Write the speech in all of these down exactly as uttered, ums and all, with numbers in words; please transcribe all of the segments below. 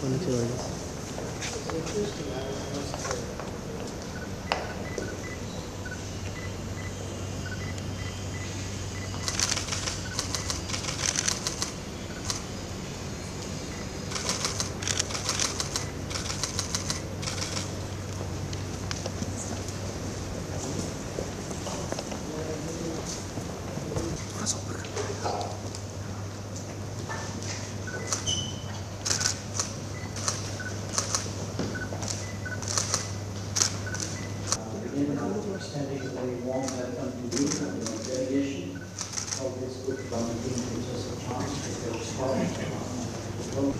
Extending a very warm welcome to you and your delegation. Always good to come and gives us a chance to get started.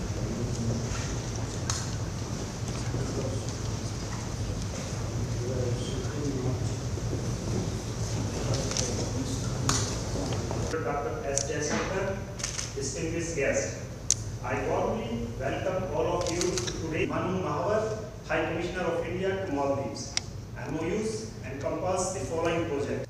Doctor S. Jaishankar, distinguished guest, I warmly welcome all of you to today. Manu Mahavar, High Commissioner of India to Maldives. M O Us encompass the following projects.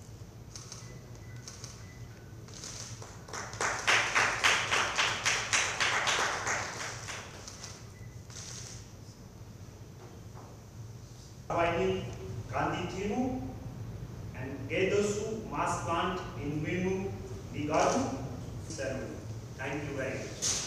Providing Gandhi Thimu and Gedosu mass plant in Minu, the garden. Thank you very much.